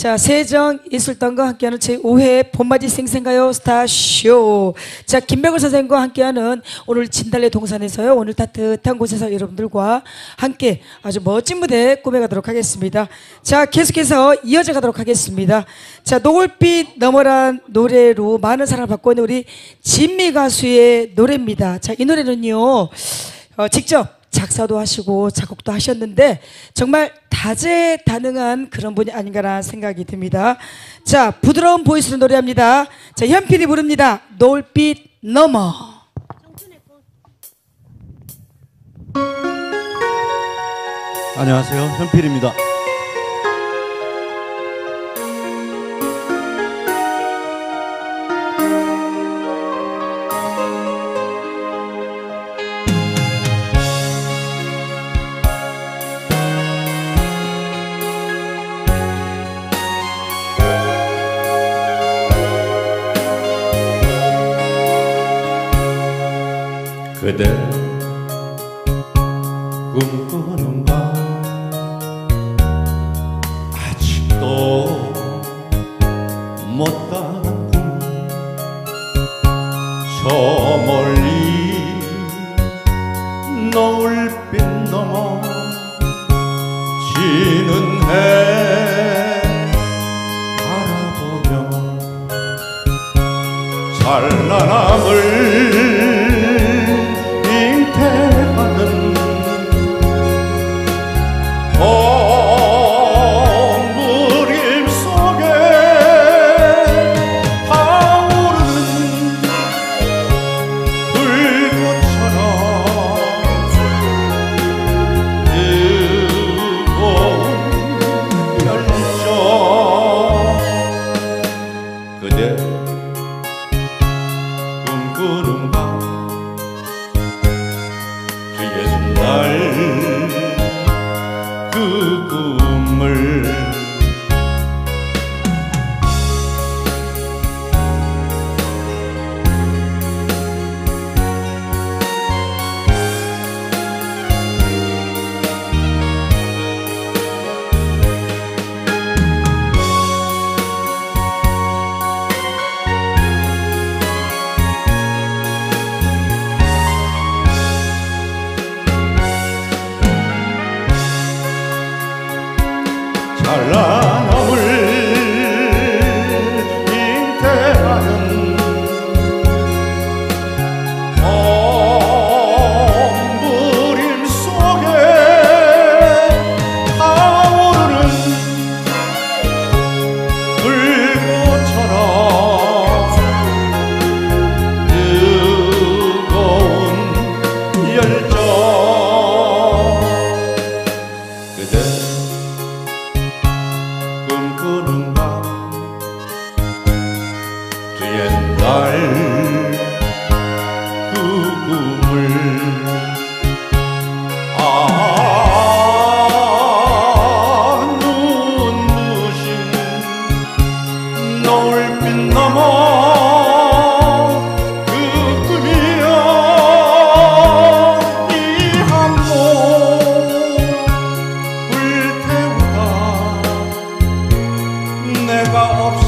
자, 세정예술단과 함께하는 제5회 봄맞이 생생가요 스타쇼. 자, 김백을 선생님과 함께하는 오늘 진달래 동산에서요, 오늘 따뜻한 곳에서 여러분들과 함께 아주 멋진 무대 꾸며가도록 하겠습니다. 자, 계속해서 이어져 가도록 하겠습니다. 자, 노을빛 너머란 노래로 많은 사랑을 받고 있는 우리 진미 가수의 노래입니다. 자, 이 노래는요, 직접 작사도 하시고 작곡도 하셨는데 정말 다재다능한 그런 분이 아닌가라는 생각이 듭니다. 자, 부드러운 보이스로 노래합니다. 자, 현필이 부릅니다. 노을빛 너머. 안녕하세요, 현필입니다. 그대 꿈꾸는가 아직도 못다한 꿈 저 멀리 노을빛 넘어 지는 해 바라보며 찬란함을 잉태하는 봄부림 속에 타오르는 불꽃처럼 뜨거운 열정 그대 꿈꾸는가 그 꿈을 찬란함을 잉태하는 봄부림 속에 타오르는 불꽃처럼 뜨거운 열정 그대 꿈꾸는가 저 옛날 그 꿈을 눈부신 노을빛 넘어 그 꿈이여 이 한몸 불태우다 내가 없어